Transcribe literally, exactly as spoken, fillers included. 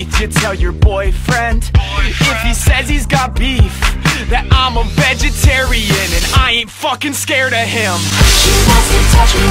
Did you tell your boyfriend? If he says he's got beef, that I'm a vegetarian and I ain't fucking scared of him. She wants to touch me